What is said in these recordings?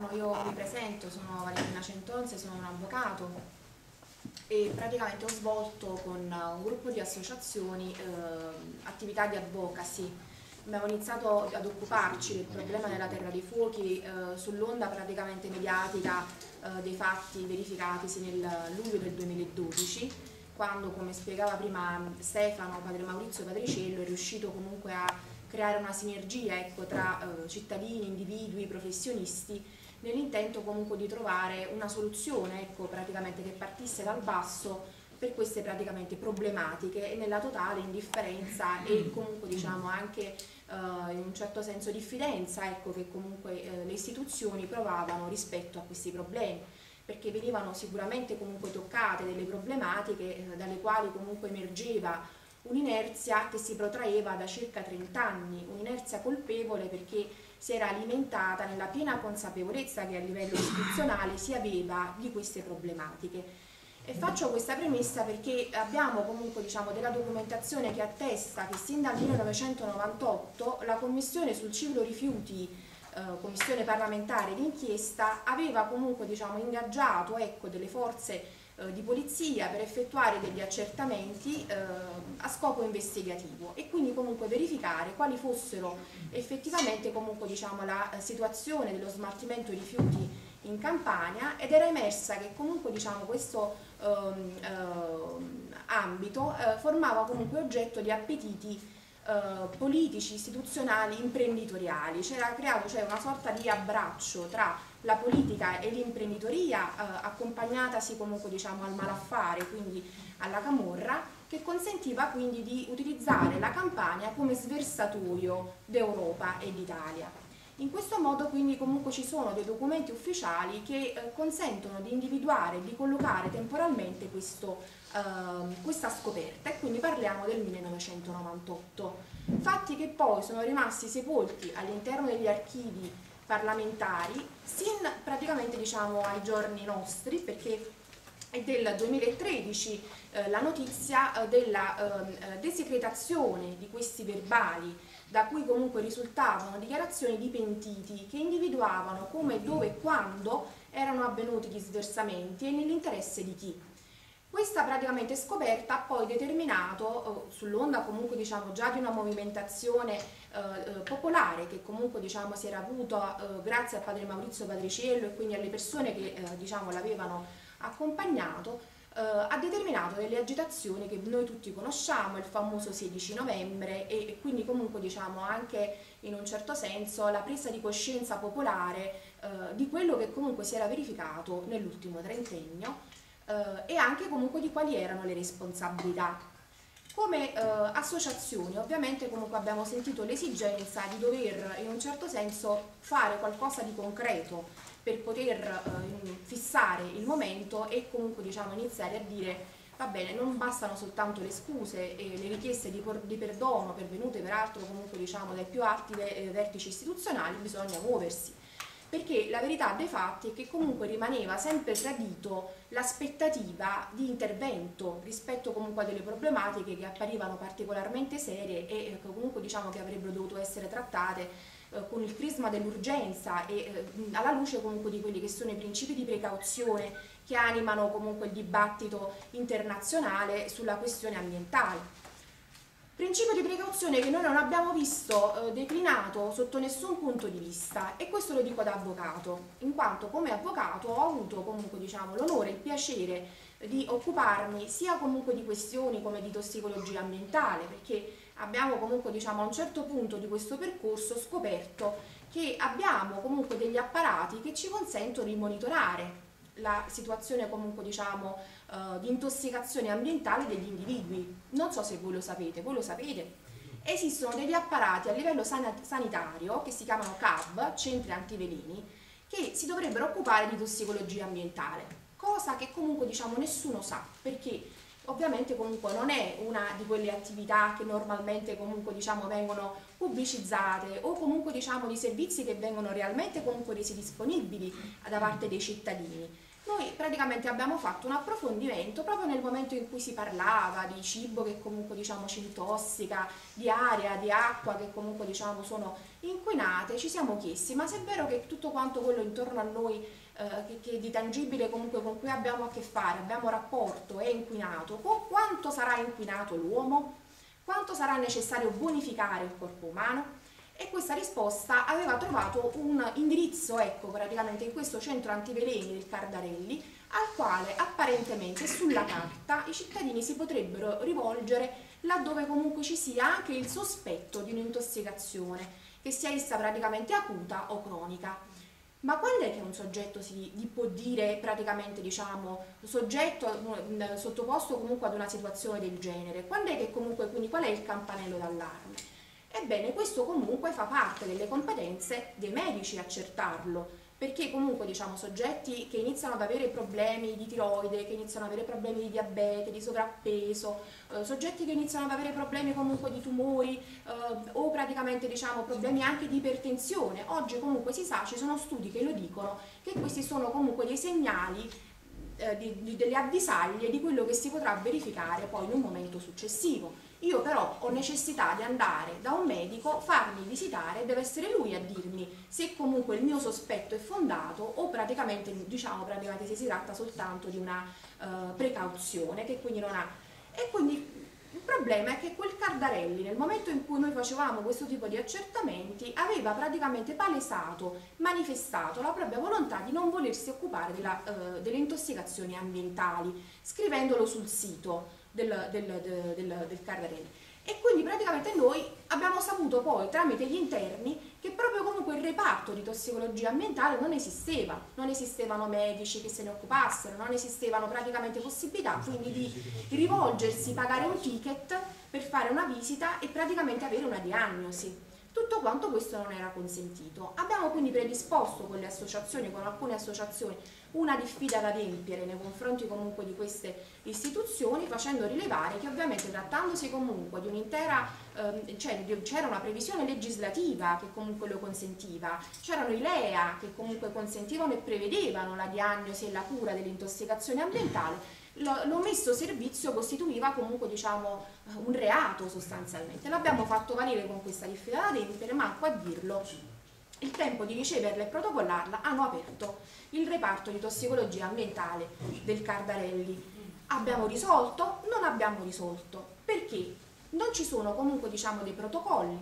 Io mi presento, sono Valentina Centonze, sono un avvocato e praticamente ho svolto con un gruppo di associazioni attività di advocacy. Abbiamo iniziato ad occuparci del problema della Terra dei Fuochi sull'onda praticamente mediatica dei fatti verificatisi nel luglio del 2012, quando, come spiegava prima Stefano, padre Maurizio Patriciello, è riuscito comunque a creare una sinergia, ecco, tra cittadini, individui, professionisti, nell'intento comunque di trovare una soluzione, ecco, praticamente che partisse dal basso per queste praticamente problematiche e nella totale indifferenza e comunque diciamo anche in un certo senso diffidenza, ecco, che comunque le istituzioni provavano rispetto a questi problemi, perché venivano sicuramente comunque toccate delle problematiche dalle quali comunque emergeva un'inerzia che si protraeva da circa 30 anni, un'inerzia colpevole perché si era alimentata nella piena consapevolezza che a livello istituzionale si aveva di queste problematiche. E faccio questa premessa perché abbiamo comunque diciamo della documentazione che attesta che sin dal 1998 la Commissione sul ciclo rifiuti, commissione parlamentare d'inchiesta, aveva comunque diciamo ingaggiato, ecco, delle forze di polizia per effettuare degli accertamenti a scopo investigativo e quindi comunque verificare quali fossero effettivamente comunque diciamo la situazione dello smaltimento di rifiuti in Campania, ed era emersa che comunque diciamo questo ambito formava comunque oggetto di appetiti politici, istituzionali, imprenditoriali. C'era creato cioè una sorta di abbraccio tra la politica e l'imprenditoria, accompagnatasi comunque diciamo al malaffare, quindi alla camorra, che consentiva quindi di utilizzare la Campania come sversatoio d'Europa e d'Italia. In questo modo quindi comunque ci sono dei documenti ufficiali che consentono di individuare e di collocare temporalmente questa scoperta, e quindi parliamo del 1998. Fatti che poi sono rimasti sepolti all'interno degli archivi parlamentari sin praticamente diciamo ai giorni nostri, perché è del 2013 la notizia della desecretazione di questi verbali, da cui comunque risultavano dichiarazioni di pentiti che individuavano come, dove e quando erano avvenuti gli sversamenti e nell'interesse di chi. Questa praticamente scoperta ha poi determinato, sull'onda comunque diciamo già di una movimentazione popolare che comunque diciamo si era avuta grazie al padre Maurizio Patriciello e quindi alle persone che diciamo l'avevano accompagnato, ha determinato delle agitazioni che noi tutti conosciamo, il famoso 16 novembre, e quindi comunque diciamo anche in un certo senso la presa di coscienza popolare di quello che comunque si era verificato nell'ultimo trentennio e anche comunque di quali erano le responsabilità. Come associazioni ovviamente comunque abbiamo sentito l'esigenza di dover in un certo senso fare qualcosa di concreto per poter fissare il momento e comunque diciamo iniziare a dire va bene, non bastano soltanto le scuse e le richieste di perdono pervenute peraltro comunque diciamo dai più alti vertici istituzionali, bisogna muoversi. Perché la verità dei fatti è che comunque rimaneva sempre tradito l'aspettativa di intervento rispetto comunque a delle problematiche che apparivano particolarmente serie e comunque diciamo che avrebbero dovuto essere trattate con il crisma dell'urgenza e alla luce comunque di quelli che sono i principi di precauzione che animano comunque il dibattito internazionale sulla questione ambientale. Principio di precauzione che noi non abbiamo visto declinato sotto nessun punto di vista, e questo lo dico da avvocato, in quanto come avvocato ho avuto comunque diciamo l'onore e il piacere di occuparmi sia comunque di questioni come di tossicologia ambientale, perché abbiamo comunque diciamo a un certo punto di questo percorso scoperto che abbiamo comunque degli apparati che ci consentono di monitorare la situazione comunque diciamo di intossicazione ambientale degli individui. Non so se voi lo sapete, esistono degli apparati a livello sanitario che si chiamano CAV, centri antiveleni, che si dovrebbero occupare di tossicologia ambientale, cosa che comunque diciamo nessuno sa, perché ovviamente comunque non è una di quelle attività che normalmente comunque diciamo vengono pubblicizzate o comunque diciamo di servizi che vengono realmente comunque resi disponibili da parte dei cittadini. Noi praticamente abbiamo fatto un approfondimento proprio nel momento in cui si parlava di cibo che comunque diciamo ci intossica, di aria, di acqua che comunque diciamo sono inquinate, ci siamo chiesti ma se è vero che tutto quanto quello intorno a noi che di tangibile comunque con cui abbiamo a che fare, abbiamo rapporto, è inquinato, con quanto sarà inquinato l'uomo? Quanto sarà necessario bonificare il corpo umano? E questa risposta aveva trovato un indirizzo, ecco, praticamente in questo centro antiveleni del Cardarelli, al quale apparentemente sulla carta i cittadini si potrebbero rivolgere laddove comunque ci sia anche il sospetto di un'intossicazione, che sia essa praticamente acuta o cronica. Ma quando è che un soggetto gli può dire praticamente, diciamo, sottoposto comunque ad una situazione del genere? Quando è che comunque, quindi qual è il campanello d'allarme? Ebbene, questo comunque fa parte delle competenze dei medici accertarlo, perché comunque diciamo soggetti che iniziano ad avere problemi di tiroide, che iniziano ad avere problemi di diabete, di sovrappeso, soggetti che iniziano ad avere problemi comunque di tumori o praticamente diciamo problemi anche di ipertensione. Oggi comunque si sa, ci sono studi che lo dicono, che questi sono comunque dei segnali delle avvisaglie di quello che si potrà verificare poi in un momento successivo. Io però ho necessità di andare da un medico, farmi visitare, deve essere lui a dirmi se comunque il mio sospetto è fondato o praticamente, diciamo, se si tratta soltanto di una precauzione che quindi non ha. E quindi il problema è che quel Cardarelli, nel momento in cui noi facevamo questo tipo di accertamenti, aveva praticamente palesato, manifestato la propria volontà di non volersi occupare delle intossicazioni ambientali, scrivendolo sul sito del Cardarelli. E quindi praticamente noi abbiamo saputo poi tramite gli interni che proprio comunque il reparto di tossicologia ambientale non esisteva, non esistevano medici che se ne occupassero, non esistevano praticamente possibilità quindi di rivolgersi, pagare un ticket per fare una visita e praticamente avere una diagnosi. Tutto quanto questo non era consentito. Abbiamo quindi predisposto con le associazioni, con alcune associazioni, una diffida da adempiere nei confronti comunque di queste istituzioni, facendo rilevare che ovviamente trattandosi comunque di un'intera, c'era una previsione legislativa che comunque lo consentiva, c'erano i LEA che comunque consentivano e prevedevano la diagnosi e la cura dell'intossicazione ambientale, l'omesso servizio costituiva comunque diciamo un reato sostanzialmente. L'abbiamo fatto valere con questa diffida da adempiere, manco a dirlo, il tempo di riceverla e protocollarla hanno aperto il reparto di tossicologia ambientale del Cardarelli. Abbiamo risolto? Non abbiamo risolto. Perché? Non ci sono comunque diciamo dei protocolli.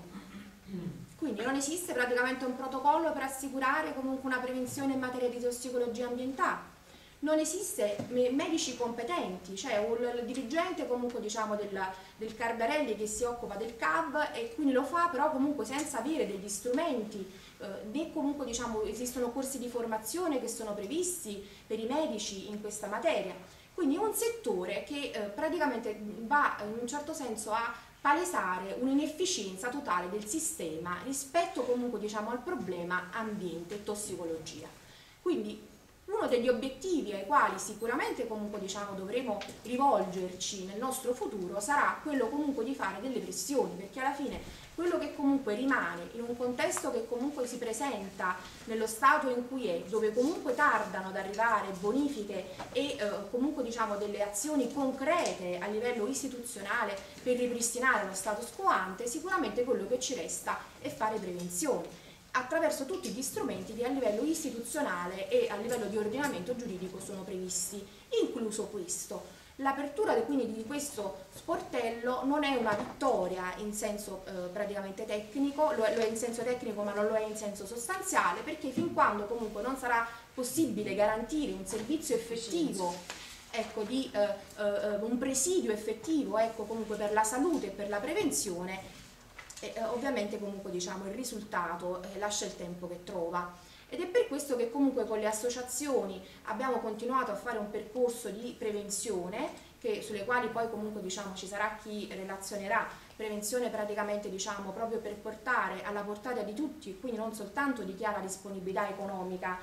Quindi non esiste praticamente un protocollo per assicurare comunque una prevenzione in materia di tossicologia ambientale. Non esiste medici competenti, cioè il dirigente comunque diciamo del Cardarelli che si occupa del CAV e quindi lo fa però comunque senza avere degli strumenti, né comunque diciamo esistono corsi di formazione che sono previsti per i medici in questa materia. Quindi è un settore che praticamente va in un certo senso a palesare un'inefficienza totale del sistema rispetto comunque diciamo al problema ambiente e tossicologia. Quindi uno degli obiettivi ai quali sicuramente comunque diciamo dovremo rivolgerci nel nostro futuro sarà quello comunque di fare delle pressioni, perché alla fine quello che comunque rimane in un contesto che comunque si presenta nello stato in cui è, dove comunque tardano ad arrivare bonifiche e comunque diciamo delle azioni concrete a livello istituzionale per ripristinare lo status quo ante, sicuramente quello che ci resta è fare prevenzione attraverso tutti gli strumenti che a livello istituzionale e a livello di ordinamento giuridico sono previsti, incluso questo. L'apertura quindi di questo sportello non è una vittoria in senso praticamente tecnico, lo è in senso tecnico ma non lo è in senso sostanziale, perché fin quando comunque non sarà possibile garantire un servizio effettivo, ecco, di un presidio effettivo, ecco, comunque per la salute e per la prevenzione, ovviamente comunque diciamo il risultato lascia il tempo che trova. Ed è per questo che comunque con le associazioni abbiamo continuato a fare un percorso di prevenzione sulle quali poi comunque diciamo ci sarà chi relazionerà, prevenzione praticamente diciamo proprio per portare alla portata di tutti e quindi non soltanto di chi ha la disponibilità economica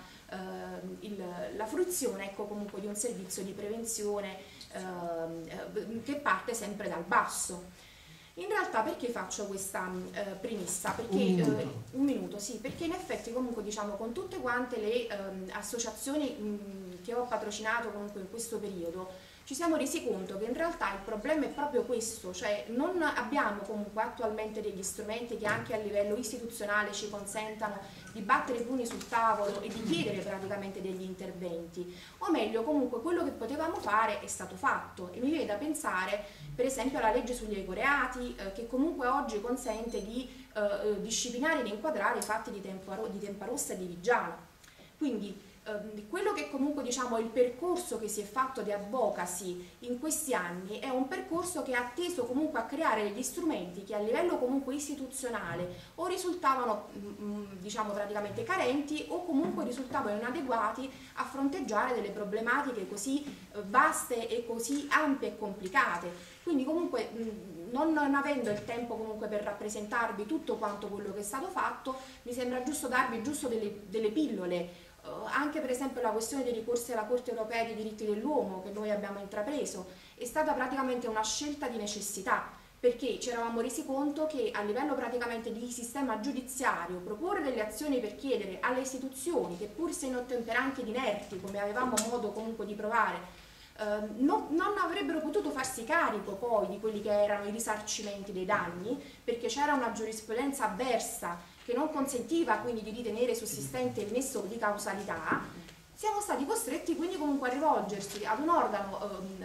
la fruizione, ecco, comunque di un servizio di prevenzione che parte sempre dal basso. In realtà perché faccio questa premessa? Perché, un minuto, sì, perché in effetti comunque diciamo con tutte quante le associazioni che ho patrocinato comunque in questo periodo ci siamo resi conto che in realtà il problema è proprio questo, cioè non abbiamo comunque attualmente degli strumenti che anche a livello istituzionale ci consentano di battere i pugni sul tavolo e di chiedere praticamente degli interventi, o meglio comunque quello che potevamo fare è stato fatto, e mi viene da pensare per esempio alla legge sugli ecoreati che comunque oggi consente di disciplinare ed inquadrare i fatti di Tempa Rossa e di Viggiano. Quindi quello che comunque diciamo il percorso che si è fatto di advocacy in questi anni è un percorso che ha teso comunque a creare degli strumenti che a livello comunque istituzionale o risultavano diciamo praticamente carenti o comunque risultavano inadeguati a fronteggiare delle problematiche così vaste e così ampie e complicate. Quindi comunque non avendo il tempo comunque per rappresentarvi tutto quanto quello che è stato fatto, mi sembra giusto darvi giusto delle pillole. Anche per esempio la questione dei ricorsi alla Corte Europea dei diritti dell'uomo che noi abbiamo intrapreso è stata praticamente una scelta di necessità, perché ci eravamo resi conto che a livello praticamente di sistema giudiziario proporre delle azioni per chiedere alle istituzioni che pur se inottemperanti ed inerti, come avevamo modo comunque di provare, non avrebbero potuto farsi carico poi di quelli che erano i risarcimenti dei danni, perché c'era una giurisprudenza avversa che non consentiva quindi di ritenere sussistente il nesso di causalità, siamo stati costretti quindi comunque a rivolgersi ad un organo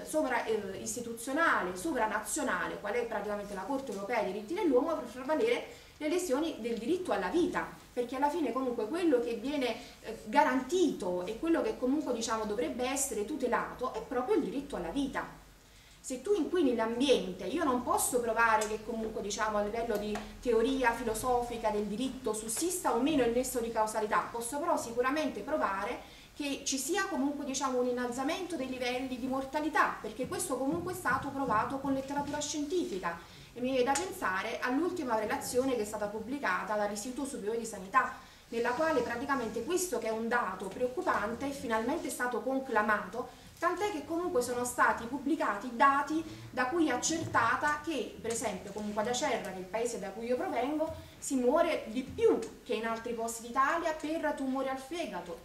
istituzionale, sovranazionale, qual è praticamente la Corte Europea dei diritti dell'uomo, per far valere le lesioni del diritto alla vita, perché alla fine comunque quello che viene garantito e quello che comunque diciamo dovrebbe essere tutelato è proprio il diritto alla vita. Se tu inquini l'ambiente, io non posso provare che comunque diciamo a livello di teoria filosofica del diritto sussista o meno il nesso di causalità, posso però sicuramente provare che ci sia comunque diciamo un innalzamento dei livelli di mortalità, perché questo comunque è stato provato con letteratura scientifica, e mi viene da pensare all'ultima relazione che è stata pubblicata dall'Istituto Superiore di Sanità, nella quale praticamente questo che è un dato preoccupante finalmente è stato conclamato, tant'è che comunque sono stati pubblicati dati da cui è accertata che, per esempio, comunque ad Acerra, che è il paese da cui io provengo, si muore di più che in altri posti d'Italia per tumori al fegato,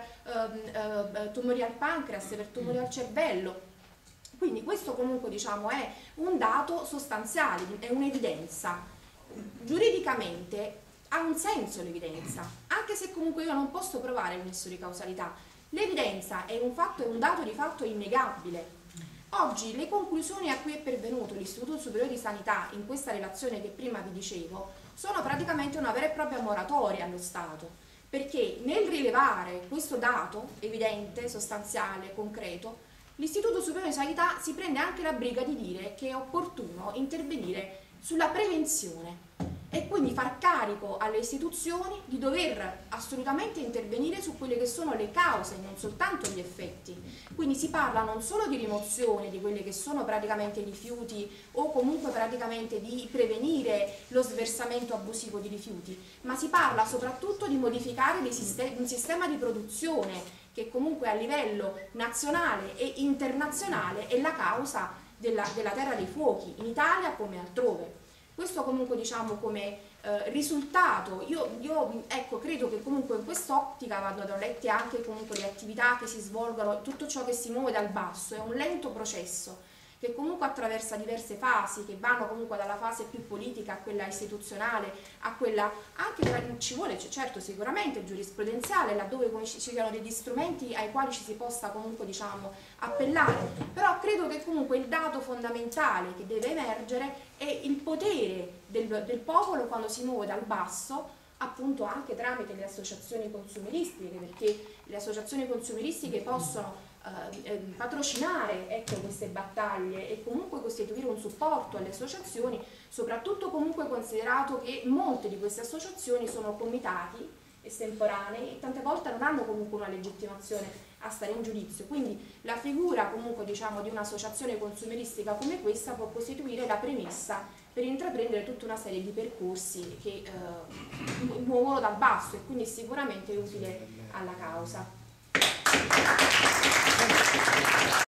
per tumori al pancreas, per tumori al cervello. Quindi questo comunque diciamo è un dato sostanziale, è un'evidenza. Giuridicamente ha un senso l'evidenza, anche se comunque io non posso provare il nesso di causalità. L'evidenza è un fatto, è un dato di fatto innegabile. Oggi le conclusioni a cui è pervenuto l'Istituto Superiore di Sanità in questa relazione che prima vi dicevo sono praticamente una vera e propria moratoria allo Stato, perché nel rilevare questo dato evidente, sostanziale, concreto, l'Istituto Superiore di Sanità si prende anche la briga di dire che è opportuno intervenire sulla prevenzione e quindi far carico alle istituzioni di dover assolutamente intervenire su quelle che sono le cause, non soltanto gli effetti. Quindi si parla non solo di rimozione di quelli che sono praticamente i rifiuti o comunque praticamente di prevenire lo sversamento abusivo di rifiuti, ma si parla soprattutto di modificare un sistema di produzione che comunque a livello nazionale e internazionale è la causa della terra dei fuochi, in Italia come altrove. Questo comunque diciamo come risultato, io ecco, credo che comunque in quest'ottica vanno lette anche comunque le attività che si svolgono, tutto ciò che si muove dal basso, è un lento processo che comunque attraversa diverse fasi, che vanno comunque dalla fase più politica a quella istituzionale, a quella anche ci vuole certo sicuramente giurisprudenziale, laddove ci siano degli strumenti ai quali ci si possa comunque diciamo appellare, però credo che comunque il dato fondamentale che deve emergere è il potere del popolo quando si muove dal basso, appunto anche tramite le associazioni consumeristiche, perché le associazioni consumeristiche possono patrocinare ecco, queste battaglie e comunque costituire un supporto alle associazioni, soprattutto comunque considerato che molte di queste associazioni sono comitati estemporanei e tante volte non hanno comunque una legittimazione a stare in giudizio, quindi la figura comunque diciamo di un'associazione consumeristica come questa può costituire la premessa per intraprendere tutta una serie di percorsi che muovono dal basso e quindi sicuramente utile alla causa.